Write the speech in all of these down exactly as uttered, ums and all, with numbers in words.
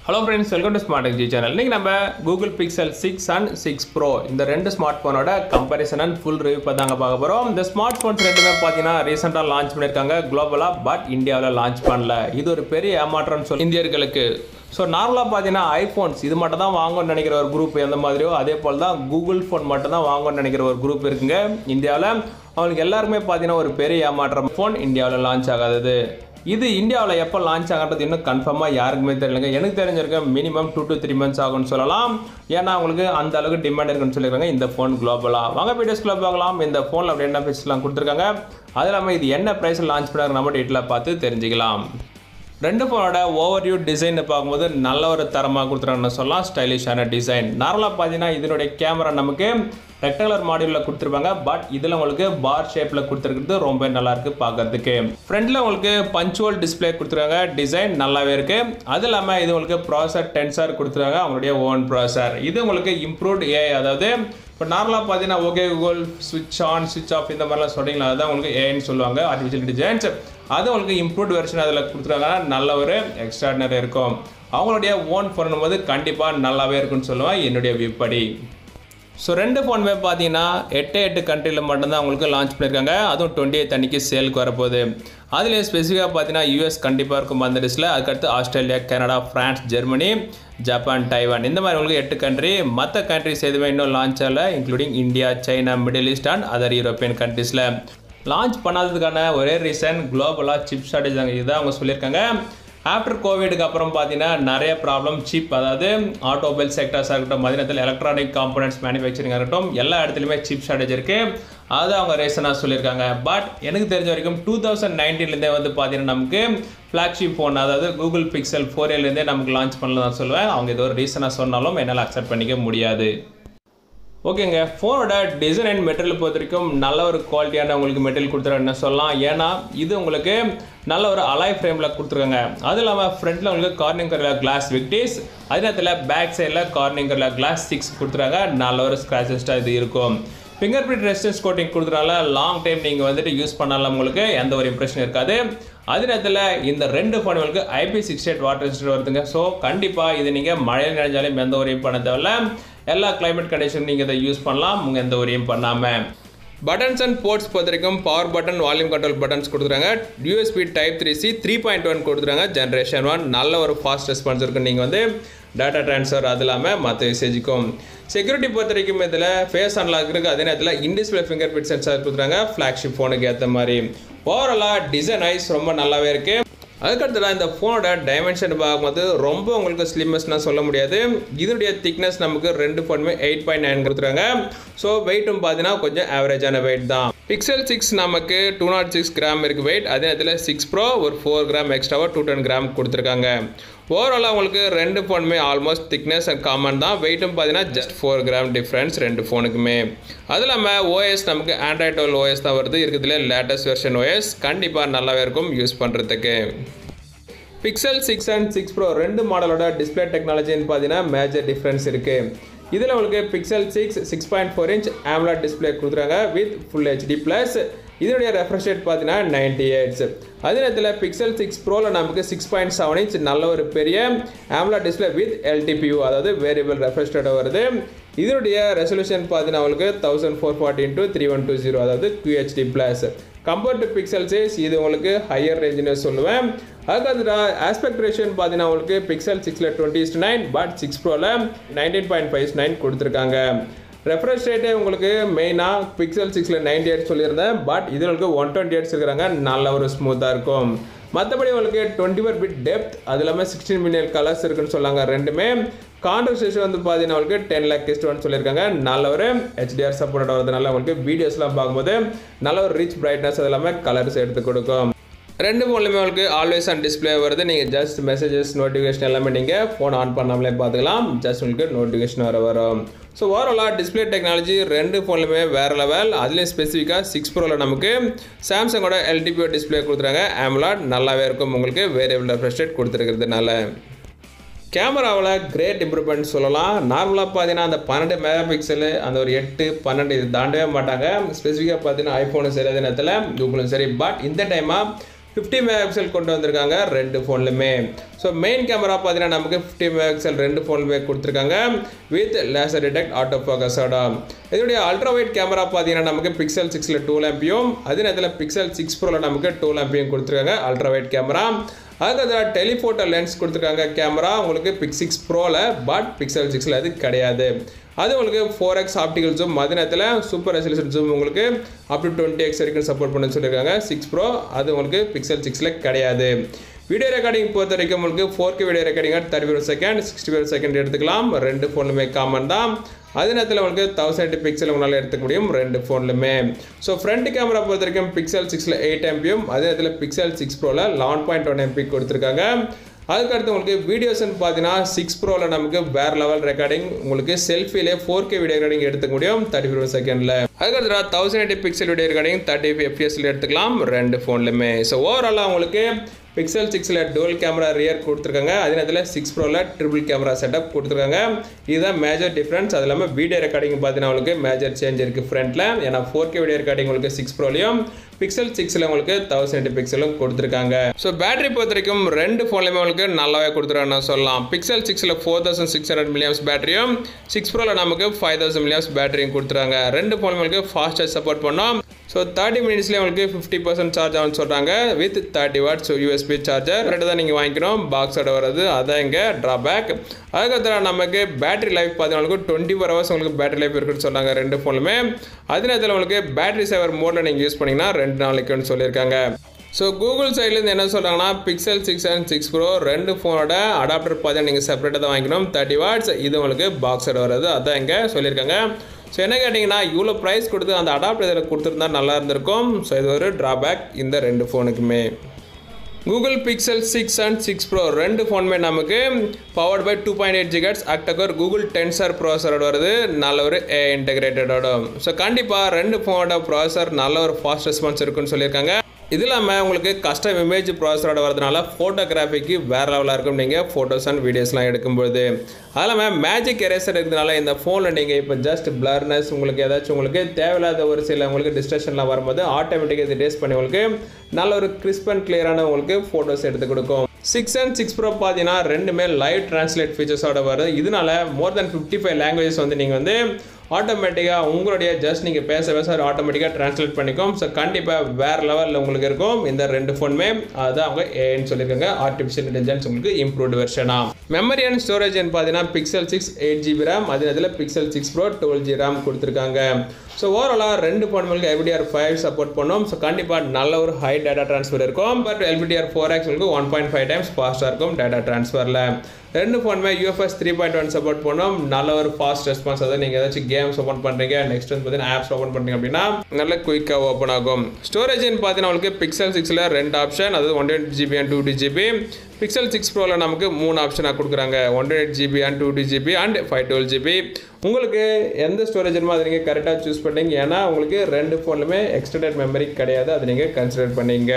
Hello friends, welcome to Smart Technology channel. இன்னைக்கு நம்ம Google Pixel six and six Pro இந்த ரெண்டு smart போனோட கம்பேரிசன் அண்ட் ஃபுல் ரிவ்யூ பதாங்க பார்க்க போறோம். இந்த ஸ்மார்ட் போன்ஸ் ரெண்டுமே பாத்தீங்கன்னா ரீசன்ட்டா லான்ச் பண்ணிருக்காங்க குளோபலா, பட் இந்தியாவுல லான்ச் பண்ணல. இது ஒரு பெரிய ஏமாற்றம்னு சொல்லி இந்தியர்களுக்கு. ஸோ நார்மலாக பார்த்தீங்கன்னா ஐஃபோன்ஸ் இது மட்டும் தான் வாங்கணும்னு நினைக்கிற ஒரு குரூப் எந்த மாதிரியோ அதே போல் தான் கூகுள் ஃபோன் மட்டும் தான் வாங்கணும்னு நினைக்கிற ஒரு குரூப் இருக்குங்க இந்தியாவில். அவங்களுக்கு எல்லாருமே பார்த்தீங்கன்னா ஒரு பெரிய ஏமாற்றம், ஃபோன் இந்தியாவில் லான்ச் ஆகாதது. இது இந்தியாவில் எப்போ லான்ச் ஆகிறது இன்னும் கன்ஃபார்மாக யாருக்குமே தெரியலங்க. எனக்கு தெரிஞ்சிருக்க minimum two to three months ஆகும்னு சொல்லலாம். ஏன்னா அவங்களுக்கு அந்த அளவுக்கு டிமாண்ட் இருக்குன்னு சொல்லியிருக்காங்க இந்த ஃபோன் குளோபலாக. வாங்க வீடியோஸ்குள்ள பார்க்கலாம் இந்த ஃபோனில் அப்படி என்ன ஃபீச்சர்ஸ்லாம் கொடுத்துருக்காங்க, அது இல்லாமல் இது என்ன ப்ரைஸில் லான்ச் பண்ணாங்க நம்ம டீட்டெயிலாக பார்த்து தெரிஞ்சுக்கலாம். ரெண்டு ஃபோனோட ஓவர்வியூ டிசைன் பார்க்கும்போது நல்ல ஒரு தரமாக கொடுத்துருக்காங்கன்னு சொல்லலாம். ஸ்டைலிஷான டிசைன். நார்மலாக பார்த்தீங்கன்னா இதனுடைய கேமரா நமக்கு ரெக்டாங்குலர் மாடியூலில் கொடுத்துருப்பாங்க, பட் இதில் உங்களுக்கு பார் ஷேப்பில் கொடுத்துருக்கிறது ரொம்ப நல்லா இருக்கு பார்க்கறதுக்கு. ஃப்ரண்ட்டில் உங்களுக்கு பஞ்சுவல் டிஸ்பிளே கொடுத்துருக்காங்க, டிசைன் நல்லாவே இருக்கு. அது இல்லாமல் இது உங்களுக்கு ப்ராசர் டென்சர் கொடுத்துருக்காங்க, அவங்களுடைய ஓன் ப்ராசர். இது உங்களுக்கு இம்ப்ரூவ்ட் ஏஐ, அதாவது இப்போ நார்மலாக பார்த்தீங்கன்னா ஓகே கூகுள் ஸ்விட்ச் ஆன் ஸ்விட்ச் ஆஃப் இந்த மாதிரிலாம் சொல்கிறீங்களா, அதுதான் உங்களுக்கு ஏஐன்னு சொல்லுவாங்க, ஆர்டிஃபிஷியல் இன்டெலிஜென்ஸ். அது உங்களுக்கு இம்ப்ரூவ்ட் வெர்ஷன் அதில் கொடுத்துருக்காங்கன்னா நல்ல ஒரு எக்ஸ்ட்ராடினரி இருக்கும். அவங்களுடைய ஓன் ஃபோன் போது கண்டிப்பாக நல்லாவே இருக்குன்னு சொல்லுவேன் என்னுடைய வியூ படி. ஸோ ரெண்டு ஃபோனுமே பார்த்தீங்கன்னா எட்டு எட்டு கண்ட்ரியில் மட்டும்தான் அவங்களுக்கு லான்ச் பண்ணியிருக்காங்க. அதுவும் டுவெண்ட்டி எய்த் அன்றைக்கி சேலுக்கு வரப்போகுது. அதுலேயே ஸ்பெசிஃபிக்காக பார்த்தீங்கன்னா யூஎஸ் கண்டிப்பாக இருக்கும் அந்த லிஸ்ட்டில். அதுக்கடுத்து Australia, Canada, France, Germany, Japan, Taiwan இந்த மாதிரி உங்களுக்கு எட்டு கண்ட்ரி. மற்ற கண்ட்ரிஸ் எதுவுமே இன்னும் லான்ச் ஆகல, including India, China, middle east and other European கண்ட்ரீஸில். லான்ச் பண்ணாததுக்கான ஒரே ரீசன் குளோபலாக சிப் ஷார்டேஜ் தாங்க. இதுதான் அவங்க சொல்லியிருக்காங்க. ஆஃப்டர் கோவிடுக்கு அப்புறம் பார்த்தீங்கன்னா நிறைய ப்ராப்ளம் சிப், அதாவது ஆட்டோமொபைல் செக்டர்ஸாக இருக்கட்டும், மதினத்தில் எலக்ட்ரானிக் காம்பனன்ட்ஸ் மேனுஃபேக்சரிங்காக இருக்கட்டும், எல்லா இடத்துலையுமே சிப் ஷார்டேஜ் இருக்குது. அது அவங்க ரீசனாக சொல்லியிருக்காங்க. பட் எனக்கு தெரிஞ்ச வரைக்கும் டூ தௌசண்ட் நைன்டீன்லேருந்தே வந்து பார்த்தீங்கன்னா நமக்கு ஃப்ளாக்ஷிப் ஃபோன், அதாவது கூகுள் பிக்சல் ஃபோர் ஏலேருந்தே நமக்கு லான்ச் பண்ணலாம் தான் சொல்லுவேன். அவங்க ஏதோ ஒரு ரீசனாக சொன்னாலும் என்னால் அக்செப்ட் பண்ணிக்க முடியாது. ஓகேங்க, ஃபோனோட டிசைன் அண்ட் மெட்டீரியல் பொறுத்த வரைக்கும் நல்ல ஒரு குவாலிட்டியான உங்களுக்கு மெட்டீரியல் கொடுத்துருன்னு சொல்லலாம். ஏன்னா இது உங்களுக்கு நல்ல ஒரு அலாய் ஃப்ரேமில் கொடுத்துருக்காங்க. அது இல்லாமல் ஃப்ரண்ட்டில் உங்களுக்கு கார்னிங் கலர் கிளாஸ் விக்டிஸ், அதே நேரத்தில் பேக் சைடில் கார்னிங் கலர் கிளாஸ் சிக்ஸ் கொடுத்துருக்காங்க. நல்ல ஒரு ஸ்க்ராச்சஸ்டாக இது இருக்கும். ஃபிங்கர் பிரிண்ட் ரெசிஸ்டன்ஸ் கோட்டிங் கொடுத்துறனால லாங் டைம் நீங்கள் வந்துட்டு யூஸ் பண்ணாலும் உங்களுக்கு எந்த ஒரு இம்ப்ரெஷன் இருக்காது. அதே நேரத்தில் இந்த ரெண்டு ஃபோனுகளுக்கு IP sixty eight water resistant வருதுங்க. ஸோ கண்டிப்பாக இது நீங்கள் மழையில் நினைஞ்சாலும் எந்த ஒரு பண்ண தேவையில்ல. எல்லா கிளைமேட் கண்டிஷனும் நீங்கள் இதை யூஸ் பண்ணலாம், உங்கள் எந்த ஒரியும் பண்ணாமல். பட்டன்ஸ் அண்ட் போர்ட்ஸ் பொறுத்த வரைக்கும் power button, volume control buttons கொடுத்துருக்காங்க. USB type three C three point one கொடுத்துருக்காங்க, ஜென்ரேஷன் ஒன். நல்ல ஒரு ஃபாஸ்ட் ரெஸ்பான்ஸ் இருக்கும். நீங்கள் வந்து டேட்டா ட்ரான்ஸ்ஃபர் அது இல்லாமல் மற்ற மெசேஜுக்கும். செக்யூரிட்டி பொறுத்த வரைக்கும் இதில் ஃபேஸ் அன்லாக் இருக்குது. அதே நேரத்தில் இன்டிஸ்பிளே ஃபிங்கர் பிரிண்ட் சென்சார் கொடுத்துருக்காங்க, ஃப்ளாக்ஷிப் ஃபோனுக்கு ஏற்ற மாதிரி. ஓவராலாக டிசைன் ஐஸ் ரொம்ப நல்லாவே இருக்குது. அதுக்கடுத்ததான் இந்த ஃபோனோட டைமென்ஷன் பார்க்கும்போது ரொம்ப உங்களுக்கு ஸ்லிம்னஸ்னால் சொல்ல முடியாது. இதனுடைய திக்னஸ் நமக்கு ரெண்டு ஃபோனுமே எயிட் பாயிண்ட் நைன் கொடுத்துருக்காங்க. ஸோ வெயிட்டும் பார்த்தீங்கன்னா கொஞ்சம் ஆவரேஜான வெயிட் தான். பிக்சல் சிக்ஸ் நமக்கு டூ நாட் சிக்ஸ் கிராம் இருக்குது வெயிட். அதே நேரத்தில் சிக்ஸ் ப்ரோ ஒரு ஃபோர் கிராம் எக்ஸ்ட்ராவாக டூ டென் கிராம் கொடுத்துருக்காங்க. ஓவராலாக உங்களுக்கு ரெண்டு ஃபோனுமே ஆல்மோஸ்ட் திக்னஸ் அண்ட் காமன் தான். வெயிட்டும் பார்த்தீங்கன்னா ஜஸ்ட் ஃபோர் கிராம் டிஃப்ரென்ஸ் ரெண்டு ஃபோனுக்குமே. அது இல்லாமல் ஓஎஸ் நமக்கு ஆண்ட்ராய்ட் டுவெல் ஓஎஸ் தான் வருது. இருக்கிறதுல லேட்டஸ்ட் வெர்ஷன் ஓஎஸ் கண்டிப்பாக நல்லாவே இருக்கும் யூஸ் பண்ணுறதுக்கு. Pixel six and six pro ரெண்டு மாடலோட டிஸ்பிளே டெக்னாலஜின்னு பார்த்தீங்கன்னா மேஜர் டிஃப்ரென்ஸ் இருக்குது. இதில் உங்களுக்கு pixel six six point four inch AMOLED display கொடுத்துருக்காங்க வித் ஃபுல் ஹெச்டி ப்ளஸ். இதனுடைய ரெஃப்ரெஷ் ரேட் பார்த்தீங்கன்னா நைன்டி எயிட்ஸ். அதே நேரத்தில் பிக்சல் சிக்ஸ் ப்ரோவில் நமக்கு சிக்ஸ் பாயிண்ட் செவன் இன்ச் நல்ல ஒரு பெரிய ஆம்லட் டிஸ்பிளே வித் எல்டிபியூ, அதாவது வேரியபிள் ரெஃப்ரெஷ் ரேட் வருது. இதனுடைய ரெசல்யூஷன் பார்த்தீங்கன்னா உங்களுக்கு thousand four forty into three one two zero, அதாவது QHD plus. Compared to pixel six இது உங்களுக்கு ஹையர் ரேஞ்சுன்னு சொல்லுவேன். அதுக்கு ஆஸ்பெக்ட் ரேஷியோன்னு பார்த்தீங்கன்னா உங்களுக்கு பிக்சல் சிக்ஸில் twenty is to nine, but six ப்ரோவில் நைன்டீன் பாயிண்ட் ஃபைவ் நைன் கொடுத்துருக்காங்க. ரெஃப்ரெஷ் ரேட்டே உங்களுக்கு மெயினாக பிக்சல் சிக்ஸில் நைன்டி எயிட் சொல்லியிருந்தேன், பட் இதில் உங்களுக்கு ஒன் டுவெண்ட்டி எயிட்ஸ் இருக்கிறாங்க. நல்ல ஒரு ஸ்மூத்தாக இருக்கும். மற்றபடி உங்களுக்கு டுவெண்ட்டி ஃபோர் பிட் டெப்த், அது இல்லாமல் சிக்ஸ்டீன் மில்லியன் கலர்ஸ் இருக்குன்னு சொன்னாங்க ரெண்டுமே. கான்ட்ராஸ்ட் வந்து பார்த்தீங்கன்னா உங்களுக்கு டென் லேக் கிஸ்ட் சொல்லியிருக்காங்க. நல்ல ஒரு ஹெச்டிஆர் சப்போர்ட் வரதுனால உங்களுக்கு வீடியோஸ்லாம் பார்க்கும்போது நல்ல ஒரு ரிச் பிரைட்னஸ் அது இல்லாமல் கலர்ஸ் எடுத்து கொடுக்கும். ரெண்டு ஃபோன்லையுமே உங்களுக்கு ஆல்வேஸ் ஆன் டிஸ்பிளே வருது. நீங்கள் ஜஸ்ட் மெசேஜஸ் நோட்டிஃபிகேஷன் எல்லாமே நீங்கள் ஃபோன் ஆன் பண்ணாமலே பார்த்துக்கலாம். ஜஸ்ட் உங்களுக்கு நோட்டிஃபிகேஷன் வர வரும். ஸோ ஓவராலாக டிஸ்பிளே டெக்னாலஜி ரெண்டு ஃபோன்லையுமே வேறு லெவல். அதுலேயும் ஸ்பெசிஃபிக்காக சிக்ஸ் ப்ரோவில் நமக்கு சாம்சங்கோட எல்டிபிஓ டிஸ்பிளே கொடுத்துருக்காங்க. ஆம்லாட் நல்லாவே இருக்கும் உங்களுக்கு வேரியபிள் ரெஃப்ரெஷ் ரேட் கொடுத்துருக்கிறதுனால. கேமராவில் கிரேட் இம்ப்ரூவ்மெண்ட் சொல்லலாம். நார்மலாக பார்த்தீங்கன்னா அந்த பன்னெண்டு மெகா பிக்சலு அந்த ஒரு எட்டு பன்னெண்டு இது தாண்டவே மாட்டாங்க. ஸ்பெசிஃபிக்காக பார்த்தீங்கன்னா ஐஃபோனும் சரி அதே நேரத்தில் கூகுளும் சரி. பட் இந்த டைமாக fifty megapixel கொண்டு வந்திருக்காங்க ரெண்டு ஃபோன்லயுமே. ஸோ மெயின் கேமரா பார்த்தீங்கன்னா நமக்கு fifty megapixel ரெண்டு ஃபோன்லுமே கொடுத்துருக்காங்க வித் லேசர் டிடெக்ட் ஆட்டோ ஃபோக்கஸோட. இதோடைய அல்ட்ரா வைட் கேமரா பார்த்தீங்கன்னா நமக்கு பிக்சல் சிக்ஸில் டூ லேம்பியும் அதே நேரத்தில் பிக்சல் சிக்ஸ் ப்ரோவில் நமக்கு டூ லேம்பியும் கொடுத்துருக்காங்க அல்ட்ரா வைட் கேமரா. அதுக்கு டெலிஃபோட்டோ லென்ஸ் கொடுத்துருக்காங்க கேமரா உங்களுக்கு பிக் சிக்ஸ் ப்ரோவில், பட் பிக்சல் சிக்ஸில் அது கிடையாது. அது உங்களுக்கு ஃபோர் எக்ஸ் ஆப்டிகல் ஜூம், அதே நேரத்தில் சூப்பர் ரெசல்யூஷன் ஜூம் உங்களுக்கு அப் டு டுவெண்ட்டி எக்ஸ் வரைக்கும் சப்போர்ட் பண்ணுன்னு சொல்லியிருக்காங்க சிக்ஸ் ப்ரோ. அது உங்களுக்கு பிக்சல் சிக்ஸில் கிடையாது. வீடியோ ரெக்கார்டிங் பொறுத்த வரைக்கும் உங்களுக்கு four K video recording thirty five second sixty five second எடுத்துக்கலாம். ரெண்டு ஃபோனுமே காமன் தான். அதே நேரத்தில் உங்களுக்கு தௌசண்ட் எயிட்டி பிக்சல் உங்களால் எடுத்துக்க முடியும் ரெண்டு ஃபோன்லுமே. ஸோ ஃப்ரண்ட் கேமரா பொறுத்த வரைக்கும் பிக்சல் சிக்ஸில் எயிட் எம்பியும் அதே நேரத்தில் பிக்சல் சிக்ஸ் ப்ரோவில் லெவன் பாயிண்ட் ஒன் எம்பி கொடுத்துருக்காங்க. அதுக்கடுத்து உங்களுக்கு வீடியோஸ்ன்னு பார்த்தீங்கன்னா சிக்ஸ் ப்ரோவில் நமக்கு வேற லெவல் ரெக்கார்டிங் உங்களுக்கு செல்ஃபிலே ஃபோர் கே வீடியோ ரெக்கார்டிங் எடுத்துக்க முடியும் தேர்ட்டி ஃபைவ் செகண்டில். அதுக்கடுத்து thousand eighty pixel video recording thirty five எஃப்பிஎஸ்ல எடுத்துக்கலாம் ரெண்டு ஃபோன்லுமே. ஸோ ஓவராலாக உங்களுக்கு பிக்சல் சிக்ஸில் டுவல் கேமரா ரியர் கொடுத்துருக்காங்க, அதே நேரத்தில் சிக்ஸ் ப்ரோவில் ட்ரிபிள் கேமரா செட்டப் கொடுத்துருக்காங்க. இதுதான் மேஜர் டிஃப்ரென்ஸ். அது இல்லாமல் வீடியோ ரெக்கார்டிங் பார்த்தீங்கன்னா உங்களுக்கு மேஜர் சேஞ்ச் இருக்குது ஃப்ரண்ட்டில். ஏன்னா ஃபோர் கே வீடியோ ரெக்கார்டிங் உங்களுக்கு சிக்ஸ் ப்ரோலையும் பிக்சல் சிக்ஸில் உங்களுக்கு தௌசண்ட் எயிட்டி பிக்சலும் கொடுத்துருக்காங்க. ஸோ பேட்டரி பொறுத்த வரைக்கும் ரெண்டு ஃபோன்லையுமே உங்களுக்கு நல்லாவே கொடுத்துருக்காங்கன்னு சொல்லலாம். பிக்சல் சிக்ஸில் four thousand six hundred milliamps பேட்டரியும் சிக்ஸ் ப்ரோவில் நமக்கு ஃபைவ் தௌசண்ட் மில்லியம்ஸ் பேட்டரியும் கொடுத்துருக்காங்க. ரெண்டு ஃபோன் உங்களுக்கு ஃபாஸ்ட் சார்ஜ் சப்போர்ட் பண்ணோம். ஸோ தேர்ட்டி மினிட்ஸ்லேயே உங்களுக்கு ஃபிஃப்டி பர்சன்ட் சார்ஜ் ஆகும்னு சொல்கிறாங்க with thirty watts USB charger. ரெண்டு தான் நீங்கள் வாங்கிக்கணும், பாக்ஸோட வர்றது அதான் இங்கே ட்ராபேக். அதுக்கப்புறம் நமக்கு பேட்டரி லைஃப் பார்த்தீங்கன்னா டுவெண்ட்டி ஃபோர் ஹவர்ஸ் உங்களுக்கு பேட்டரி லைஃப் இருக்குன்னு சொன்னாங்க ரெண்டு ஃபோனுமே. அதே நேரத்தில் உங்களுக்கு பேட்டரி சேவர் மோடில் நீங்கள் யூஸ் பண்ணிங்கன்னா ரெண்டு நாளைக்குன்னு சொல்லியிருக்காங்க. ஸோ கூகுள் சைட்லேருந்து என்ன சொல்கிறாங்கன்னா pixel six and six pro ரெண்டு ஃபோனோட அடாப்டர் பார்த்தீங்கன்னா நீங்கள் செப்பரேட்டாக தான் வாங்கிக்கணும் தேர்ட்டி வாட்ஸ். இது உங்களுக்கு பாக்ஸோட வர்றது அதான் இங்கே சொல்லியிருக்காங்க. ஸோ என்ன கேட்டிங்கன்னா இவ்வளோ ப்ரைஸ் கொடுத்து அந்த அடாப்டர் இதில் கொடுத்துருந்தா நல்லா இருந்திருக்கும். ஸோ இது ஒரு ட்ராபேக் இந்த ரெண்டு ஃபோனுக்குமே. Google pixel six and six pro ரெண்டு ஃபோனுமே நமக்கு powered by two point eight gigahertz octacore Google Tensor ப்ராசரோட வருது, நல்ல ஒரு ஏ இன்டெகிரேட்டடோட. ஸோ கண்டிப்பாக ரெண்டு ஃபோனோட ப்ராசர் நல்ல ஒரு ஃபாஸ்ட் ரெஸ்பான்ஸ் இருக்குன்னு சொல்லியிருக்காங்க. இது இல்லாமல் உங்களுக்கு கஸ்டம் இமேஜ் ப்ராசரோட வரதுனால ஃபோட்டோகிராஃபிக்கு வேறு லெவலாக இருக்கும் நீங்கள் ஃபோட்டோஸ் அண்ட் வீடியோஸ்லாம் எடுக்கும்போது. அது இல்லாமல் மேஜிக் எரேசர் இருக்கிறதுனால இந்த ஃபோனில் நீங்கள் இப்போ ஜஸ்ட் பிளர்னஸ் உங்களுக்கு ஏதாச்சும் உங்களுக்கு தேவையில்லாத ஒரு சில உங்களுக்கு டிஸ்ட்ரக்ஷன்லாம் வரும்போது ஆட்டோமேட்டிக்காக இது டேஸ்ட் பண்ணி உங்களுக்கு நல்ல ஒரு கிறிஸ்ப் அண்ட் கிளியரான உங்களுக்கு ஃபோட்டோஸ் எடுத்து கொடுக்கும். சிக்ஸ் அண்ட் சிக்ஸ் ப்ரோ பார்த்தீங்கன்னா ரெண்டுமே லைவ் டிரான்ஸ்லேட் ஃபீச்சர்ஸோட வருது. இதனால more than fifty five languages வந்து நீங்கள் வந்து ஆட்டோமேட்டிக்காக உங்களுடைய ஜஸ்ட் நீங்கள் பேச பேச ஆட்டோமேட்டிக்காக ட்ரான்ஸ்லேட் பண்ணிக்கும். ஸோ கண்டிப்பாக வேறு லெவலில் உங்களுக்கு இருக்கும் இந்த ரெண்டு ஃபோனுமே. அதுதான் அவங்க ஏன்னு சொல்லியிருக்காங்க, ஆர்டிஃபிஷியல் இன்டெலிஜென்ஸ் உங்களுக்கு இம்ப்ரூவ்டு வெர்ஷனா. மெமரி அண்ட் ஸ்டோரேஜ் பார்த்தீங்கன்னா pixel six eight GB RAM, அதே நேரத்தில் pixel six pro twelve G RAM கொடுத்துருக்காங்க. ஸோ ஓவராலாக ரெண்டு ஃபோனுங்களுக்கு எல்பிடிஆர் ஃபைவ் சப்போர்ட் பண்ணோம். ஸோ கண்டிப்பாக நல்ல ஒரு ஹை டேட்டா ட்ரான்ஸ்ஃபர் இருக்கும். பட் எல்பிடிஆர் ஃபோர் எக்ஸ் உங்களுக்கு ஒன் பாயிண்ட் ஃபைவ் டைம்ஸ் ஃபாஸ்ட்டாக இருக்கும் டேட்டா ட்ரான்ஸ்ஃபரில். ரெண்டு ஃபோனுமே UFS three point one support பண்ணோம், நல்ல ஒரு ஃபாஸ்ட் ரெஸ்பான்ஸ். அதாவது நீங்கள் ஏதாச்சும் கேம்ஸ் ஓப்பன் பண்ணுறீங்க, நெக்ஸ்ட் வந்து பார்த்தீங்கன்னா ஆப்ஸ் ஓப்பன் பண்ணுறீங்க அப்படின்னா நல்ல குயிக்காக ஓப்பன் ஆகும். ஸ்டோரேஜ்னு பார்த்தீங்கன்னா உங்களுக்கு பிக்சல் சிக்ஸில் ரெண்டு ஆப்ஷன், அதாவது one eight GB and two T GB. Pixel six ப்ரோவில் நமக்கு மூணு ஆப்ஷனாக கொடுக்குறாங்க, one eight GB and two T GB and five twelve GB. உங்களுக்கு எந்த ஸ்டோரேஜ் வேணுமோ அதை நீங்கள் கரெக்டாக சூஸ் பண்ணிங்க. ஏன்னா உங்களுக்கு ரெண்டு ஃபோன்லுமே எக்ஸ்டெண்டட் மெமரி கிடையாது, அதை நீங்கள் கன்சிடர் பண்ணிங்க.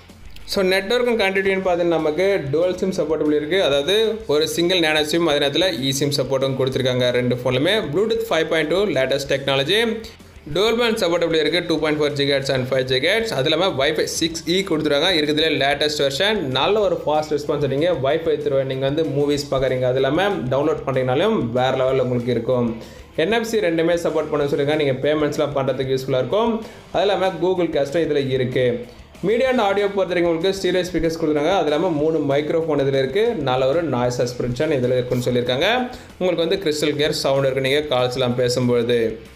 ஸோ நெட்வொர்க்கும் கனெக்டிவிட்டின்னு பார்த்தீங்கன்னா நமக்கு டுவல் சிம் சப்போர்ட்டபிள் இருக்குது, அதாவது ஒரு சிங்கிள் நேனோ சிம், அதே நேரத்தில் இ சிம் சப்போர்ட்டும் கொடுத்துருக்காங்க ரெண்டு ஃபோன்லுமே. Bluetooth five point two latest technology, dual band supportable இருக்குது two point four gigahertz and five gigahertz. அது இல்லாமல் வைஃபை சிக்ஸ் இ கொடுத்துருக்காங்க, இருக்கிறதுல லேட்டஸ்ட் வெர்ஷன். நல்ல ஒரு ஃபாஸ்ட் ரெஸ்பான்ஸ். நீங்கள் வைஃபை த்ரூ நீங்கள் வந்து மூவிஸ் பார்க்குறீங்க, அது இல்லாமல் டவுன்லோட் பண்ணுறீங்கனாலும் வேறு லெவலில் உங்களுக்கு இருக்கும். என்எஃப்சி ரெண்டுமே சப்போர்ட் பண்ண சொல்லியிருக்காங்க, நீங்கள் பேமெண்ட்ஸ்லாம் பண்ணுறதுக்கு யூஸ்ஃபுல்லாக இருக்கும். அது இல்லாமல் கூகுள் கேஸ்ட்டும் இதில் இருக்குது. மீடியா அண்ட் ஆடியோ பொறுத்த வரைக்கும் உங்களுக்கு ஸ்டீரியோ ஸ்பீக்கர்ஸ் கொடுக்குறாங்க, அது இல்லாமல் மூணு மைக்ரோஃபோன் இதில் இருக்குது, நல்ல ஒரு நாய்ஸ் சஸ்பென்ஷன் இதில் இருக்குன்னு சொல்லியிருக்காங்க. உங்களுக்கு வந்து கிறிஸ்டல் கிளியர் சவுண்ட் இருக்குது நீங்கள் கால்ஸ்லாம் பேசும்பொழுது.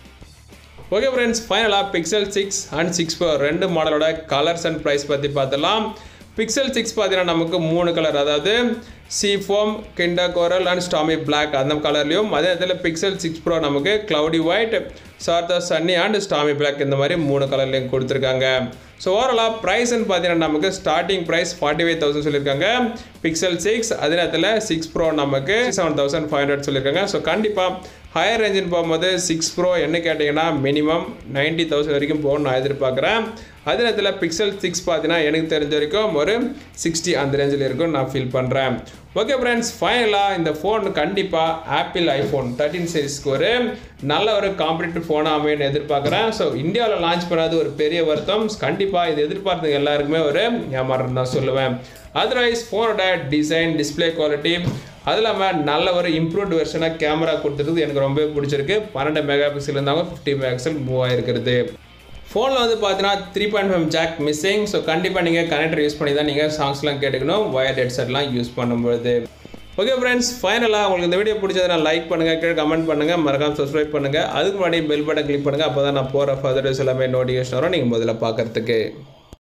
ஓகே ஃப்ரெண்ட்ஸ், ஃபைனலாக pixel six and six pro ரெண்டு மாடலோட கலர்ஸ் அண்ட் ப்ரைஸ் பற்றி பார்த்துலாம். பிக்சல் சிக்ஸ் பார்த்தீங்கன்னா நமக்கு மூணு கலர், அதாவது sea foam, kinda coral and stormy black அந்த கலர்லையும், அதே நேரத்தில் பிக்சல் சிக்ஸ் ப்ரோ நமக்கு cloudy white, sorta sunny and stormy black இந்த மாதிரி மூணு கலர்லையும் கொடுத்துருக்காங்க. ஸோ ஓவராலாக ப்ரைஸ்ன்னு பார்த்தீங்கன்னா நமக்கு starting price forty five thousand சொல்லியிருக்காங்க பிக்சல் சிக்ஸ், அதே நேரத்தில் சிக்ஸ் ப்ரோ நமக்கு செவன் தௌசண்ட் ஃபைவ் ஹண்ட்ரட் சொல்லியிருக்காங்க. ஸோ கண்டிப்பாக ஹையர் ரேஞ்சுன்னு போகும்போது சிக்ஸ் ப்ரோ என்ன கேட்டிங்கன்னா மினிமம் நைன்ட்டி தௌசண்ட் வரைக்கும் போகணும்னு நான் எதிர்பார்க்குறேன். அதே நேரத்தில் பிக்சல் சிக்ஸ் பார்த்தீங்கன்னா எனக்கு தெரிஞ்ச வரைக்கும் ஒரு சிக்ஸ்டி அந்த ரேஞ்சில் இருக்கும் நான் ஃபீல் பண்ணுறேன். ஓகே ஃப்ரெண்ட்ஸ், ஃபைனலாக இந்த ஃபோன் கண்டிப்பாக ஆப்பிள் ஐஃபோன் தேர்ட்டீன் சீரிஸ்க்கு ஒரு நல்ல ஒரு காம்படிட்டிவ் ஃபோனாக அமையன்னு எதிர்பார்க்குறேன். ஸோ இந்தியாவில் லான்ச் பண்ணாது ஒரு பெரிய வருத்தம். கண்டிப்பாக இது எதிர்பார்த்தது எல்லாருக்குமே ஒரு ஏமாறம் தான் சொல்லுவேன். அதர்வைஸ் ஃபோனோட டிசைன், டிஸ்பிளே குவாலிட்டி, அது இல்லாமல் நல்ல ஒரு இம்ப்ரூவ்டு வெர்ஷனாக கேமரா கொடுத்துருக்கு எனக்கு ரொம்ப பிடிச்சிருக்கு. பன்னெண்டு மெகா பிக்சல் இருந்தாங்க, ஃபிஃப்டி மெகா பிக்சல் மூவ் ஆகிருக்கிறது. ஃபோனில் வந்து பார்த்தீங்கன்னா three point five jack missing. So கண்டிப்பாக நீங்கள் கனெக்டர் யூஸ் பண்ணி தான் நீங்கள் சாங்ஸ்லாம் கேட்டுக்கணும் வயர்ட் ஹெட்செட்லாம் யூஸ் பண்ணும்போது. ஓகே ஃப்ரெண்ட்ஸ், ஃபைனலாக உங்களுக்கு இந்த வீடியோ பிடிச்சதுனா லைக் பண்ணுங்கள், கீழே கமெண்ட் பண்ணுங்கள், மறக்காம சப்ஸ்கிரைப் பண்ணுங்கள். அதுக்கு முன்னாடி பெல் பட்டன் கிளிக் பண்ணுங்கள். அப்போ தான் நான் போகிற ஃபர்தர் எல்லாமே நோட்டிஃபிகேஷன் வரும் நீங்கள் முதல்ல பார்க்குறதுக்கு.